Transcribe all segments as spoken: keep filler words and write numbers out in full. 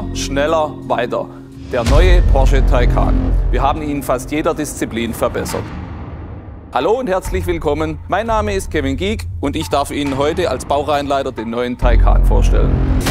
Höher, schneller, weiter. Der neue Porsche Taycan. Wir haben ihn in fast jeder Disziplin verbessert. Hallo und herzlich willkommen. Mein Name ist Kevin Gieck und ich darf Ihnen heute als Baureihenleiter den neuen Taycan vorstellen.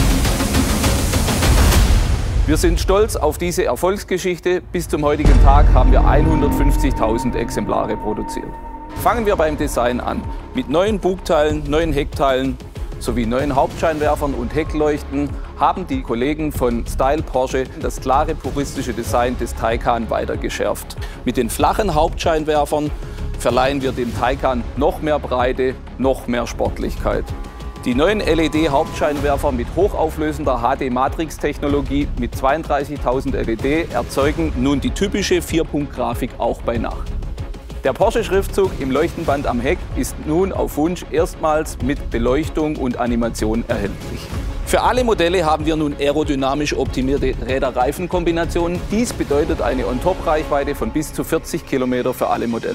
Wir sind stolz auf diese Erfolgsgeschichte. Bis zum heutigen Tag haben wir hundertfünfzigtausend Exemplare produziert. Fangen wir beim Design an. Mit neuen Bugteilen, neuen Heckteilen sowie neuen Hauptscheinwerfern und Heckleuchten haben die Kollegen von Style Porsche das klare puristische Design des Taycan weiter geschärft. Mit den flachen Hauptscheinwerfern verleihen wir dem Taycan noch mehr Breite, noch mehr Sportlichkeit. Die neuen L E D-Hauptscheinwerfer mit hochauflösender H D-Matrix-Technologie mit zweiunddreißigtausend L E D erzeugen nun die typische Vier-Punkt-Grafik auch bei Nacht. Der Porsche-Schriftzug im Leuchtenband am Heck ist nun auf Wunsch erstmals mit Beleuchtung und Animation erhältlich. Für alle Modelle haben wir nun aerodynamisch optimierte Räder-Reifen-Kombinationen. Dies bedeutet eine On-Top-Reichweite von bis zu vierzig Kilometer für alle Modelle.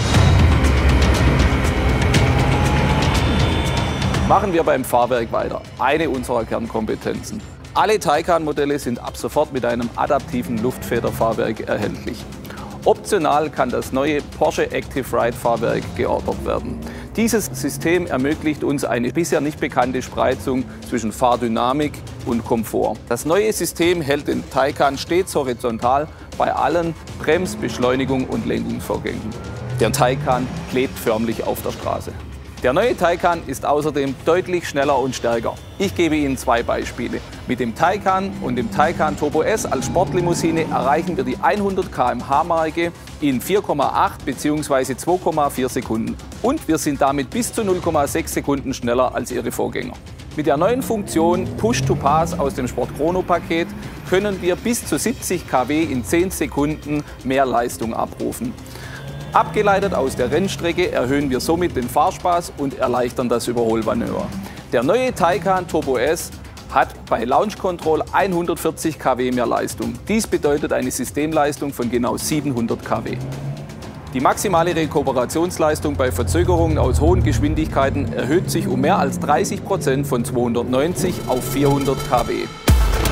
Machen wir beim Fahrwerk weiter, eine unserer Kernkompetenzen. Alle Taycan-Modelle sind ab sofort mit einem adaptiven Luftfederfahrwerk erhältlich. Optional kann das neue Porsche Active Ride Fahrwerk geordert werden. Dieses System ermöglicht uns eine bisher nicht bekannte Spreizung zwischen Fahrdynamik und Komfort. Das neue System hält den Taycan stets horizontal bei allen Brems-, Beschleunigung und Lenkungsvorgängen. Der Taycan klebt förmlich auf der Straße. Der neue Taycan ist außerdem deutlich schneller und stärker. Ich gebe Ihnen zwei Beispiele. Mit dem Taycan und dem Taycan Turbo S als Sportlimousine erreichen wir die hundert Kilometer pro Stunde Marke in vier Komma acht bzw. zwei Komma vier Sekunden. Und wir sind damit bis zu null Komma sechs Sekunden schneller als ihre Vorgänger. Mit der neuen Funktion Push to Pass aus dem Sport Chrono Paket können wir bis zu siebzig Kilometer pro Stunde in zehn Sekunden mehr Leistung abrufen. Abgeleitet aus der Rennstrecke erhöhen wir somit den Fahrspaß und erleichtern das Überholmanöver. Der neue Taycan Turbo S hat bei Launch Control hundertvierzig Kilometer pro Stunde mehr Leistung. Dies bedeutet eine Systemleistung von genau siebenhundert Kilometer pro Stunde. Die maximale Rekuperationsleistung bei Verzögerungen aus hohen Geschwindigkeiten erhöht sich um mehr als dreißig Prozent von zweihundertneunzig auf vierhundert Kilometer pro Stunde.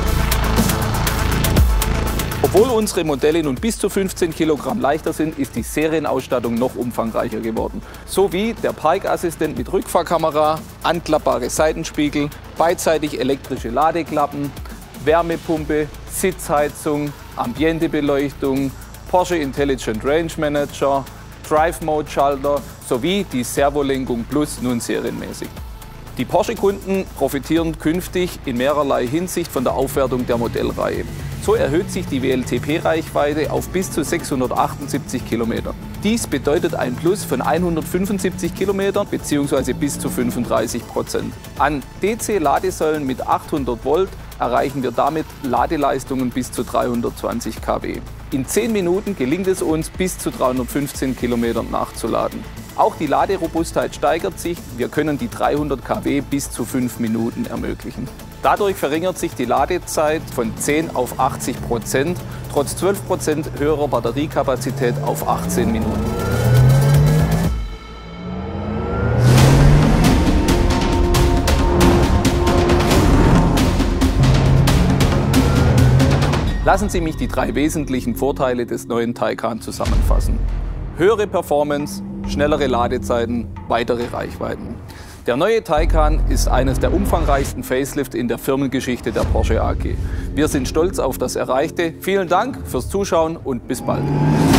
Obwohl unsere Modelle nun bis zu fünfzehn Kilogramm leichter sind, ist die Serienausstattung noch umfangreicher geworden. Sowie der Parkassistent mit Rückfahrkamera, anklappbare Seitenspiegel, beidseitig elektrische Ladeklappen, Wärmepumpe, Sitzheizung, Ambientebeleuchtung, Porsche Intelligent Range Manager, Drive Mode Schalter sowie die Servolenkung Plus nun serienmäßig. Die Porsche-Kunden profitieren künftig in mehrerlei Hinsicht von der Aufwertung der Modellreihe. So erhöht sich die W L T P-Reichweite auf bis zu sechshundertachtundsiebzig Kilometer. Dies bedeutet ein Plus von hundertfünfundsiebzig Kilometern bzw. bis zu fünfunddreißig Prozent. An D C-Ladesäulen mit achthundert Volt erreichen wir damit Ladeleistungen bis zu dreihundertzwanzig Kilometer pro Stunde. In zehn Minuten gelingt es uns, bis zu dreihundertfünfzehn Kilometer nachzuladen. Auch die Laderobustheit steigert sich. Wir können die dreihundert Kilometer pro Stunde bis zu fünf Minuten ermöglichen. Dadurch verringert sich die Ladezeit von zehn auf achtzig Prozent, trotz zwölf Prozent höherer Batteriekapazität auf achtzehn Minuten. Lassen Sie mich die drei wesentlichen Vorteile des neuen Taycan zusammenfassen. Höhere Performance, schnellere Ladezeiten, weitere Reichweiten. Der neue Taycan ist eines der umfangreichsten Facelift in der Firmengeschichte der Porsche A G. Wir sind stolz auf das Erreichte. Vielen Dank fürs Zuschauen und bis bald.